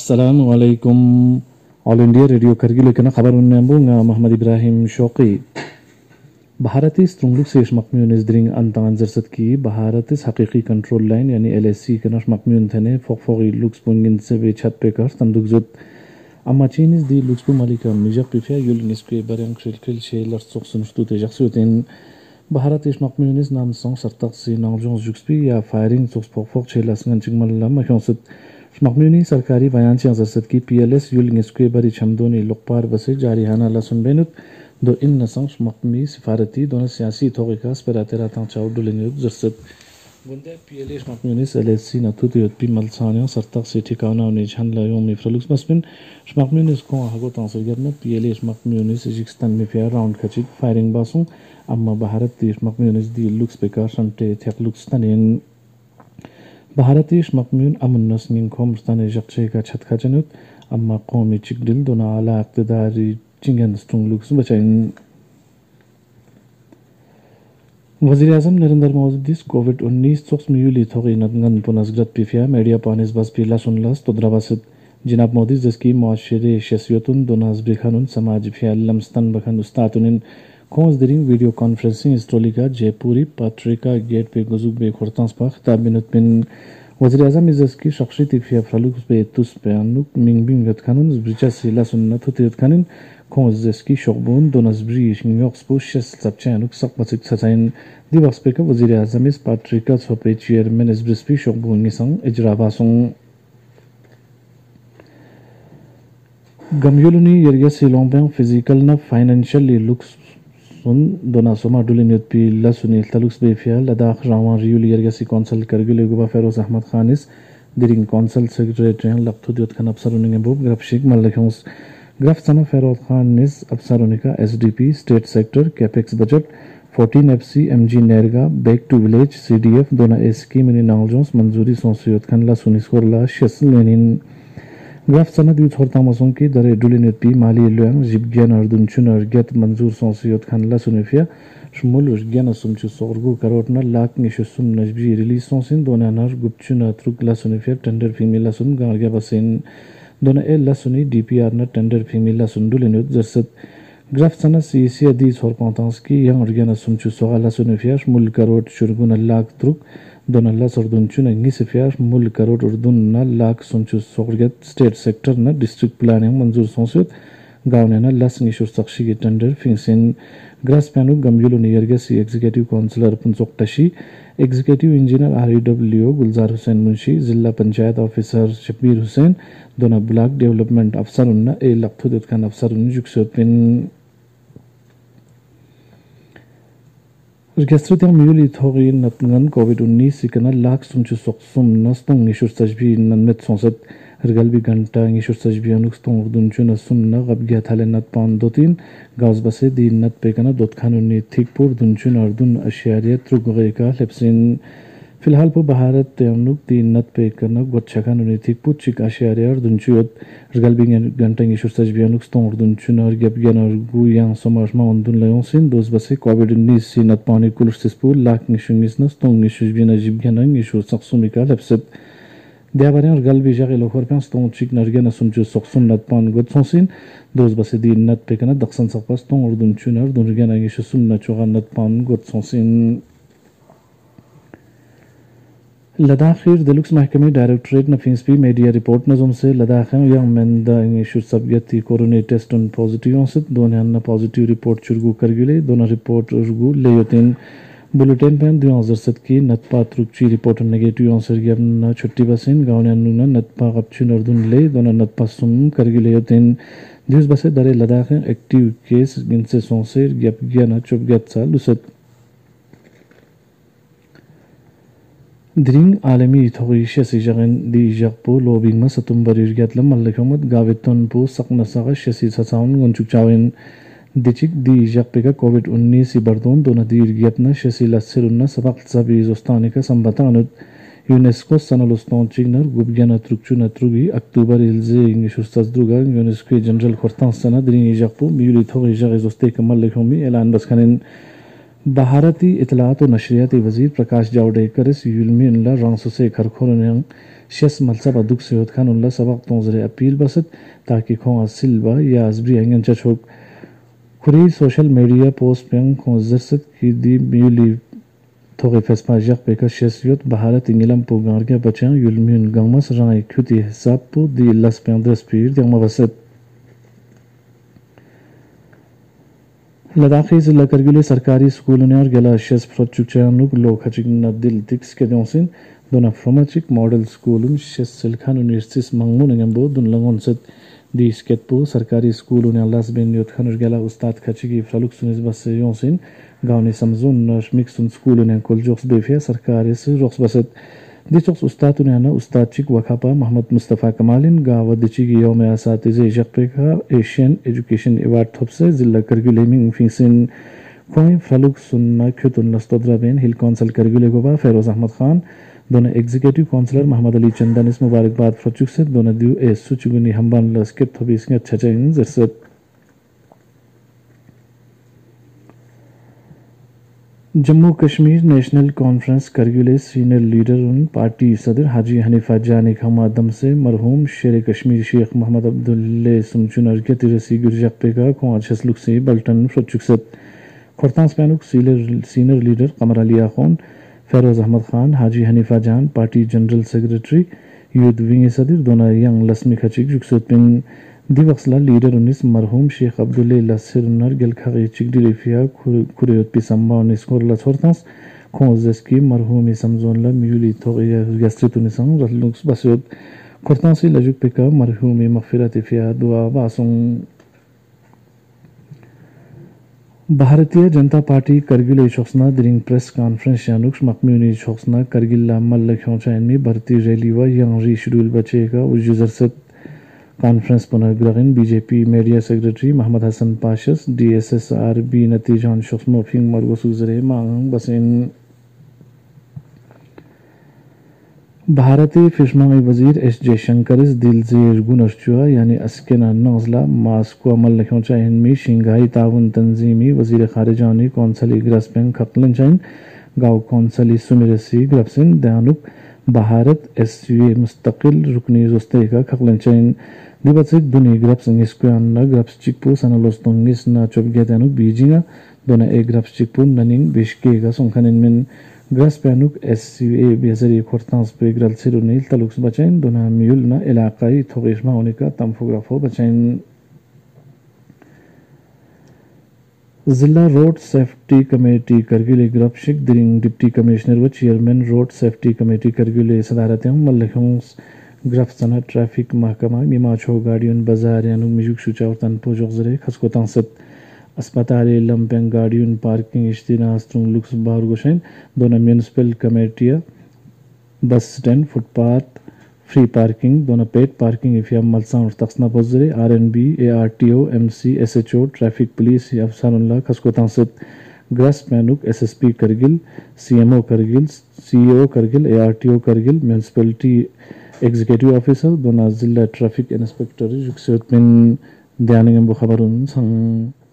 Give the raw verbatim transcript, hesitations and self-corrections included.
Assalamualaikum. All India Radio Kargil kana khabar unnambunga Muhammad Ibrahim Shoqi. Bharatis Strungluk Sesh Makmyun is dring antan zarsat ki Bharatis Haqiqi Control Line yani L S C kana Makmyun thane foqfoqi lux pungin sebe chat pekar tanduk zut amachinis di lux pu malika mijaq pifya yul nisque barang khilkhil shelar soqsunshtu te jaqsutin Bharatis Makmyun is nam song sartaq si nangjon juxpi ya firing soq foqfoq shelas nganchigmal lam khonsut Makmyuni सरकारी बयान से जरसत की PLS यूलिंग Sqay बरी छमदोनी लोकपार बसे जारी हाना लसन बेनुत दो इन नसंग मकमी सिफारती दोनों सियासी थोगिका स्पेरातेरा तां चाउ दुलिंग जरसत गुंडे पीएलएस मकम्यूनी एलएससी नथुत योत्पी मलसानिया सरतक से ठिकाना उन्हें छन लायों में फ्रलुक्स मस्बिन मकम्यूनी को हागो तांसरगत में पीएलएस मकम्यूनी जिक्स्तान में फेयर राउंड खचित फायरिंग बासुं अम्मा भारत देश मकम्यूनी दी लुक्स बेकार संटे थेक लुक्स तनेन भारतीय मकम्यून अमन नस्निंग खोम स्ताने जक्चे का छत खचनुत अम्मा कौमी चिकदिल दोना आला इक्तदारी चिंगन स्ट्रोंग लुक्स बचाइन वज़ीर आज़म नरेंद्र मोदी कोविड उन्नीस सोक्स मियूली थोगी नदंगन पुनस्ग्रत पिफिया मीडिया पानिस बस पिला सुनलस तो द्रवासित जिनाब मोदी जस्की मुआशरे शसियतुन दोनास बिखानुन समाज फियाल लमस्तन बखन उस्तातुनिन खोज दिरिंग वीडियो कॉन्फ्रेंसिंग स्टोलिका जयपुरी पत्रिका गेट पे गुजुब बे खुरतांस पर खिताब बिनुत बिन वज़ीर आज़म इज़ की शख्सी तिफिया फ्रलुक्स बे तुस पे अनुक मिंग बिंग गत खानुन ब्रिचा सिला सुन्नत होते खानुन खोज जस्की शोबून दोनस ब्रिश न्यूयॉर्क स्पोशस सबचे अनुक सक बसिक सचाइन दिवस पे का वज़ीर आज़म इस पत्रिका सोपे चेयरमैन इस ब्रिस्पी शोबून निसंग इजराबासों गम्युलुनी यरिया सिलोंबें फिजिकल न फाइनेंशियली लुक्स सुन दोना सोमा डुलिनियत पी लसुनी तलुक्स बेफिया लद्दाख रावां रियुली यरगसी कौंसल करगिल गुबा फेरोज अहमद खानिस दिरिंग कौंसल सेक्रेटरी लक्थुदियत खान अफसरुनिंग बुब ग्राफशिक मल्लखोस ग्राफ सना फेरोज खानिस अफसरुनिका SDP state sector capex budget fourteen FC MGNREGA back to village CDF दोना एसकी मिनी नांगजोंस मंजूरी सोंसियत खान लसुनिस कोरला शेसलेनिन ग्राफ सनद यूथ होता मसों की दरे डुलिनियत पी माली लुयांग जिबगियान अर्दुन चुनर गेट मंजूर सोंसियत खान लसुनिफिया शुमुल उजगियान सुमचु सोरगु करोटना लाख निशुसुम नजबी रिलीज सोंसिन दोना नर गुप्चुना थ्रुक लसुनिफिया टेंडर फीमेल लसुन गार्गे बसिन दोना ए लसुनी डीपीआर न टेंडर फीमेल लसुन डुलिनियत जरसत ग्राफ सनद सीसी दी सोर पंतांस की यंग अर्गियान सुमचु सोगा लसुनिफिया शुमुल करोट शुरगुन लाख थ्रुक दोनल्ला सरदुनचुन इंगी सिफिया मुल करोड़ उर्दुन न लाख सुनचु सोगत स्टेट सेक्टर न डिस्ट्रिक्ट प्लानिंग मंजूर सोंसुत गावने न लस निशुर सक्शी के टेंडर फिंगसिन ग्रास पैनु गमयुलु नियरगे सी एग्जीक्यूटिव काउंसिलर पुंसोक्तशी executive engineer REW Gulzar Hussain Munshi जिला पंचायत ऑफिसर शब्बीर हुसैन दोना ब्लॉक डेवलपमेंट अफसर उन्ना ए लक्थुदित खान अफसर उन जुक्सुपिन Registrierung Juli Tori Natngan Covid उन्नीस सिकना लाख सुमचु सोक्सुम नस्तों निशुर सजबी नन्नत सोंसत रगलबी घंटा निशुर सजबी अनुक्स्तों उर्दुनचु नसुम न गबगिया थाले नत पान दो तीन गाउस बसे दी नत पेकना दोत खानुनी थिकपुर दुनचु नर्दुन अशियारिया त्रुगरे का लेप्सिन फिलहाल पो भारत तेनुक दी नत पेकना गोच्छा खानुनी थिकपुर चिक अशियारिया दुनचु योत रगलबी घंटा निशुर सजबी अनुक्स्तों उर्दुनचु नर गबगिया नरगु yang समाजमा उन्दुन लयोंसिन दोस बसे कोविड उन्नीस सी नत पानी कुलस्तिसपुर लाख निशुंगिस नस्तों निशुज बिना जिबगिया निशुर सक्सुमिका लेप्सित Diabaran galbi jagel okhorpan stong chik nargana sumchu soksum natpan god sonsin dos base di nat pekana daksan sakpas tong urdun chunar dunrgana ngishu sum nachuga natpan god sonsin Ladakh डेलुक्स महकमे directorate न फिंसपी media report नजम से लद्दाख यंग मेंदा इंगिशु सब्यती corona test on positive से दोने न पॉजिटिव रिपोर्ट चुरगु करगिले दोना रिपोर्ट उर्गु लेयोतिन बुलेटिन पेन दो हज़ार सात की नतपा त्रुक्ची रिपोर्ट नेगेटिव आंसर गियम न छुट्टी बसिन गावने नुना नतपा गपचु नरदुन ले दोना नतपा सुम करगिले योतिन दिस बसे दरे लद्दाख एक्टिव केस गिनसे सोंसेर गियप गिया न चुप गियत सा लुसत Dring alami thogisha sijagan di jakpo lobing ma satumbar irgat lam mallakhamat gaveton po sakna saga shasi sasaun gonchuk chawin dichik di jakpeka covid उन्नीस si bardon dona di irgatna shasi lasirunna sabaq sabi zostanika sambatanut UNESCO sanaloston chignar gubgana trukchuna trugi october ilze ingishustas druga UNESCO general khortan sana dring jakpo miuli thogisha zoste kamal lekhumi elan baskanin भारतीय इतलात और नशरियाती वजीर प्रकाश जावड़ेकर इस युलमी रंगसो से खरखोरन शेस मलसा दुख सेहत खान उनला सबक तोंजरे अपील बसत ताकि खों सिल्वा या अजबरी अंगन चछोक खुरी सोशल मीडिया पोस्ट पेंग खों जरसत की दी म्यूली थोगे फेसपा जक पेका शेसियत भारत इंगिलम पोगार के बचां युलमिन गंगमस राय खुती हिसाब पो दी लस पेंग दस पीर दिंग बसत लद्दाखी जिला करगिले सरकारी स्कूलों ने और गला शेस फ्रोचुचानुक लोखचिक नदिल दिक्स के दोंसिन दोना फ्रोमाचिक मॉडल स्कूलों शेस सिलखान यूनिवर्सिटीज मंगमो नंगबो दुन लंगोन सत दी स्केटपो सरकारी स्कूलों ने अल्लाह बेन योत खान और गला उस्ताद खचिकी फ्रलुक सुनिस बस योंसिन गांव ने समझोन नर्स मिक्सन स्कूलों ने कुल जोक्स बेफिया सरकारी से रोक्स बसत दिचोक्स उस्ताद ने ना उस्ताद चिक वखापा मोहम्मद मुस्तफ़ा कमालिन गाव दिची की योम असातिज़े जक्पेका एशियन एजुकेशन अवार्ड थपसे जिला करगिले मिंग फिंसिन खोई फ्रलुक सुन्ना ख्युतुन लस्तोद्रा बेन हिल काउंसिल करगिले गोबा फेरोज अहमद खान दोनों एग्जीक्यूटिव काउंसिलर मोहम्मद अली चंदन इस मुबारकबाद फ्रचुक से दोनों दियो ए सुचुगुनी हम्बान लस्केट थबीस के अच्छा चाहिए जरसत जम्मू कश्मीर नेशनल कॉन्फ्रेंस करगिले सीनियर लीडर उन पार्टी सदर हाजी हनीफा जानी खमादम से मरहूम शेर कश्मीर शेख मोहम्मद अब्दुल्ले सुमचुनर के तिरसी गुरजक का खोआछस लुक से बल्टन फ्रचुकसत खुरतांस पैनुक senior leader Qamar Ali Khan Feroz Ahmad Khan Haji Hanifa Jan party general secretary youth wing सदर दोना यंग लस्मी खचिक जुकसत पिन दिवक्सला लीडर उन्नीस मरहूम शेख अब्दुल्ले लसिरनर गिलखागी चिकडी रिफिया खुरेत पिसम्बा उन्नीस कोरला छोरतांस खोजस की मरहूम समझोनला म्यूली थोगिया गस्त्रित उन्नीसंग रलुक्स बसोत खुरतांसी लजुक पिका मरहूम मगफिरत फिया दुआ बासुंग भारतीय जनता पार्टी करगिल छोक्सना दिरिंग प्रेस कॉन्फ्रेंस यानुक्स मकम्यूनी छोक्सना करगिल मल्ल ख्योंचाइन में भर्ती रैली व यंग रीशेड्यूल बचेगा उजुजरसत कॉन्फ्रेंस पुनर्ग्रहण BJP media secretary Mohammad Hasan पाशस डीएसएसआरबी नतीजान शख्समो फिंग मरगोसुजरे मांग बसेन भारतीय फिशमांगी वजीर एस जयशंकर इस दिलजीर गुनशचुआ यानी अस्केना नौजला मास्को अमल लख्योंचा इनमी शिंघाई ताउन तंजीमी वजीर खारिजानी कौंसली ग्रस्पेंग खकलंचाइन गाँव कौंसली सुमिरसी ग्रफ्सिन दयानुक भारत एस यू ए मुस्तकिल रुकनी रुस्ते का खकलंचाइन दिवसिक दुनी ग्रप्स इंगिस्कुयान ग्रप्स चिकपू सनलोस्तोंगिस ना चोबगेतानुक बीजिंगा दोना ए ग्रप्स चिकपू ननिंग बिश्के का सोंखनिन ग्रस पैनुक एस यू ए बेजरी खुरतांस पे ग्रल सिरुनील तलुक्स बचाइन दोना म्यूल ना इलाकाई थोगेशमा होने का तमफोग्राफो बचाइन जिला रोड सेफ्टी कमेटी करगिल ग्रप्शिक दिरिंग डिप्टी कमिश्नर व chairman road safety committee Kargil सदारत मल्लखोंस ग्रफ्सना ट्रैफिक महकमा मिमाछो गाड़ियन बाजार यानु मिजुक शुचावतन पोजोगजरे खसको तंसत अस्पताल लंपेंग गाड़ियन पार्किंग इश्तिना अस्त्रुंग लुक्स बार गोशेन दोनों म्यूनिसिपल कमेटिया bus stand footpath free parking दोनों पेड पार्किंग इफिया मलसा और तक्सना पोजरे R N B A R T O M C S H O traffic police अफसरुल्ला खसको तंसत ग्रस पैनुक S S P Kargil C M O Kargil C O Kargil A R T O Kargil municipality executive officer दोनों जिला ट्रैफिक इंस्पेक्टर जुक्सोत मिन ध्यानिंग खबरुन संग